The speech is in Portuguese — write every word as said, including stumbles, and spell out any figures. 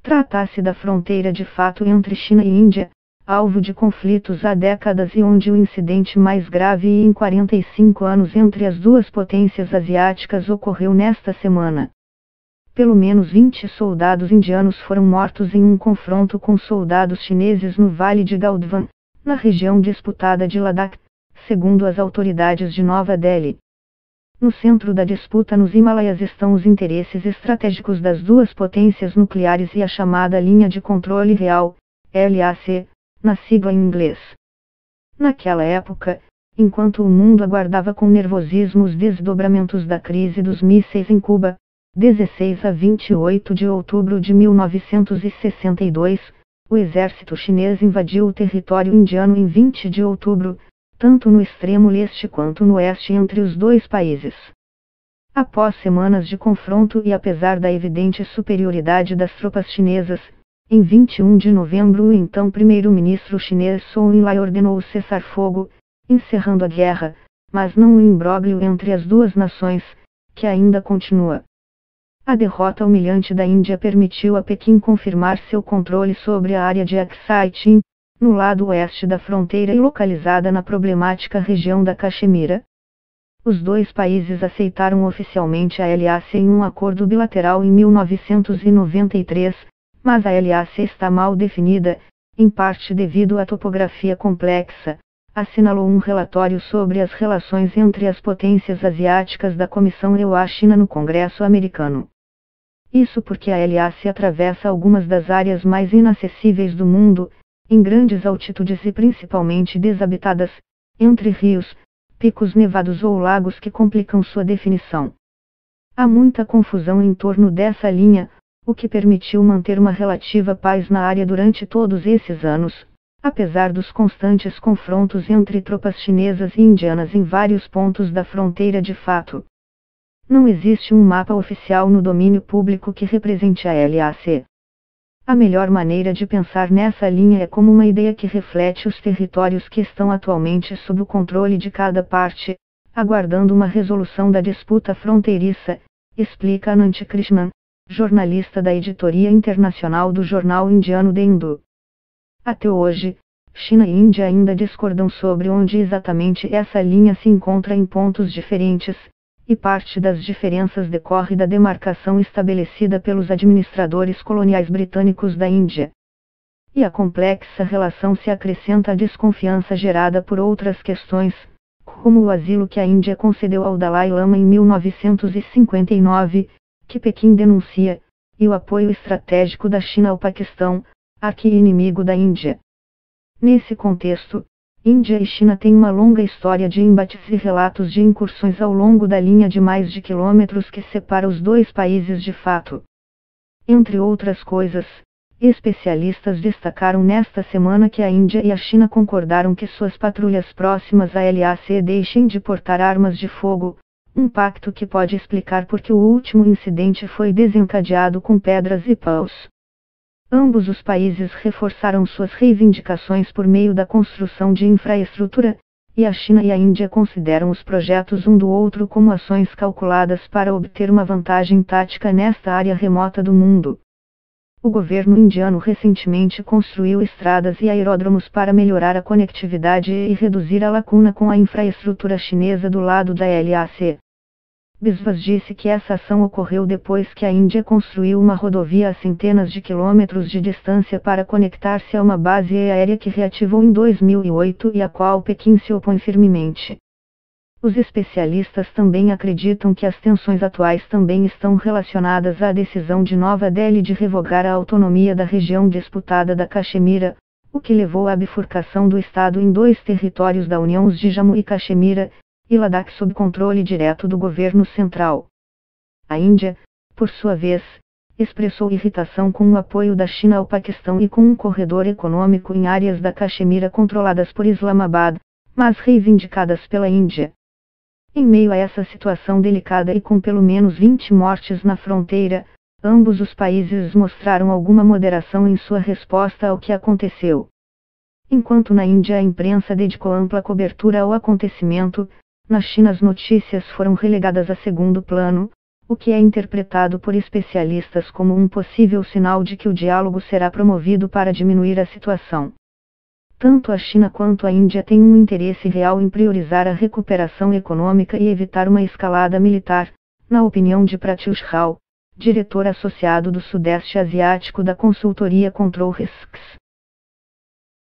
Trata-se da fronteira de fato entre China e Índia, alvo de conflitos há décadas e onde o incidente mais grave em quarenta e cinco anos entre as duas potências asiáticas ocorreu nesta semana. Pelo menos vinte soldados indianos foram mortos em um confronto com soldados chineses no Vale de Galdwan, na região disputada de Ladakh, segundo as autoridades de Nova Delhi. No centro da disputa nos Himalaias estão os interesses estratégicos das duas potências nucleares e a chamada Linha de Controle Real, L A C, na sigla em inglês. Naquela época, enquanto o mundo aguardava com nervosismo os desdobramentos da crise dos mísseis em Cuba, dezesseis a vinte e oito de outubro de mil novecentos e sessenta e dois, o exército chinês invadiu o território indiano em vinte de outubro, tanto no extremo leste quanto no oeste entre os dois países. Após semanas de confronto e apesar da evidente superioridade das tropas chinesas, em vinte e um de novembro o então primeiro-ministro chinês Zhou Enlai ordenou o cessar-fogo, encerrando a guerra, mas não o imbróglio entre as duas nações, que ainda continua. A derrota humilhante da Índia permitiu a Pequim confirmar seu controle sobre a área de Aksai Chin, no lado oeste da fronteira e localizada na problemática região da Caxemira. Os dois países aceitaram oficialmente a L A C em um acordo bilateral em mil novecentos e noventa e três, mas a L A C está mal definida, em parte devido à topografia complexa, assinalou um relatório sobre as relações entre as potências asiáticas da Comissão E U A-China no Congresso americano. Isso porque a L A C atravessa algumas das áreas mais inacessíveis do mundo, em grandes altitudes e principalmente desabitadas, entre rios, picos nevados ou lagos que complicam sua definição. Há muita confusão em torno dessa linha, o que permitiu manter uma relativa paz na área durante todos esses anos, apesar dos constantes confrontos entre tropas chinesas e indianas em vários pontos da fronteira de fato. Não existe um mapa oficial no domínio público que represente a L A C. A melhor maneira de pensar nessa linha é como uma ideia que reflete os territórios que estão atualmente sob o controle de cada parte, aguardando uma resolução da disputa fronteiriça, explica Ananth Krishnan, jornalista da editoria internacional do jornal indiano The Hindu. Até hoje, China e Índia ainda discordam sobre onde exatamente essa linha se encontra em pontos diferentes, e parte das diferenças decorre da demarcação estabelecida pelos administradores coloniais britânicos da Índia. E a complexa relação se acrescenta à desconfiança gerada por outras questões, como o asilo que a Índia concedeu ao Dalai Lama em mil novecentos e cinquenta e nove, que Pequim denuncia, e o apoio estratégico da China ao Paquistão, arqui-inimigo da Índia. Nesse contexto, Índia e China têm uma longa história de embates e relatos de incursões ao longo da linha de mais de quilômetros que separa os dois países de fato. Entre outras coisas, especialistas destacaram nesta semana que a Índia e a China concordaram que suas patrulhas próximas à L A C deixem de portar armas de fogo, um pacto que pode explicar por que o último incidente foi desencadeado com pedras e paus. Ambos os países reforçaram suas reivindicações por meio da construção de infraestrutura, e a China e a Índia consideram os projetos um do outro como ações calculadas para obter uma vantagem tática nesta área remota do mundo. O governo indiano recentemente construiu estradas e aeródromos para melhorar a conectividade e reduzir a lacuna com a infraestrutura chinesa do lado da L A C. Biswas disse que essa ação ocorreu depois que a Índia construiu uma rodovia a centenas de quilômetros de distância para conectar-se a uma base aérea que reativou em dois mil e oito e à qual Pequim se opõe firmemente. Os especialistas também acreditam que as tensões atuais também estão relacionadas à decisão de Nova Delhi de revogar a autonomia da região disputada da Caxemira, o que levou à bifurcação do estado em dois territórios da União, os de Jammu e Caxemira, e Ladakh sob controle direto do governo central. A Índia, por sua vez, expressou irritação com o apoio da China ao Paquistão e com um corredor econômico em áreas da Caxemira controladas por Islamabad, mas reivindicadas pela Índia. Em meio a essa situação delicada e com pelo menos vinte mortes na fronteira, ambos os países mostraram alguma moderação em sua resposta ao que aconteceu. Enquanto na Índia a imprensa dedicou ampla cobertura ao acontecimento, na China as notícias foram relegadas a segundo plano, o que é interpretado por especialistas como um possível sinal de que o diálogo será promovido para diminuir a situação. Tanto a China quanto a Índia têm um interesse real em priorizar a recuperação econômica e evitar uma escalada militar, na opinião de Pratyush Rao, diretor associado do Sudeste Asiático da consultoria Control Risks.